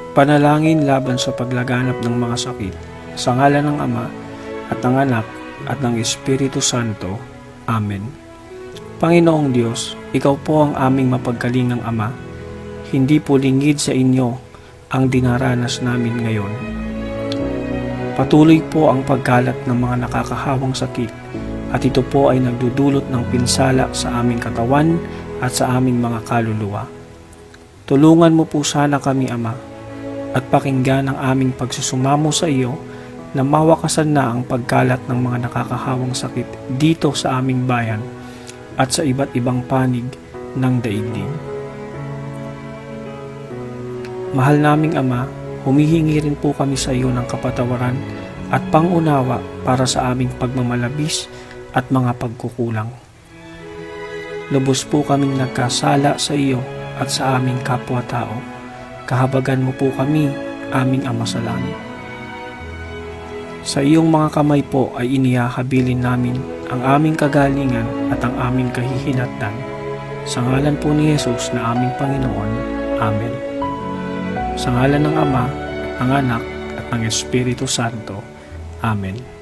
Panalangin laban sa paglaganap ng mga sakit, sa ngalan ng Ama, at ng Anak, at ng Espiritu Santo. Amen. Panginoong Diyos, Ikaw po ang aming mapagkalingang Ama. Hindi po lingid sa inyo ang dinaranas namin ngayon. Patuloy po ang pagkalat ng mga nakakahawang sakit, at ito po ay nagdudulot ng pinsala sa aming katawan at sa aming mga kaluluwa. Tulungan mo po sana kami, Ama, at pakinggan ang aming pagsusumamo sa iyo na mawakasan na ang pagkalat ng mga nakakahawang sakit dito sa aming bayan at sa iba't ibang panig ng daigdig. Mahal naming Ama, humihingi rin po kami sa iyo ng kapatawaran at pangunawa para sa aming pagmamalabis at mga pagkukulang. Lubos po kaming nagkasala sa iyo at sa aming kapwa-tao. Kahabagan mo po kami, aming Ama sa langit. Sa iyong mga kamay po ay inihahabilin namin ang aming kagalingan at ang aming kahihinatnan. Sa ngalan po ni Jesus na aming Panginoon. Amen. Sa ngalan ng Ama, ng Anak, at ng Espiritu Santo. Amen.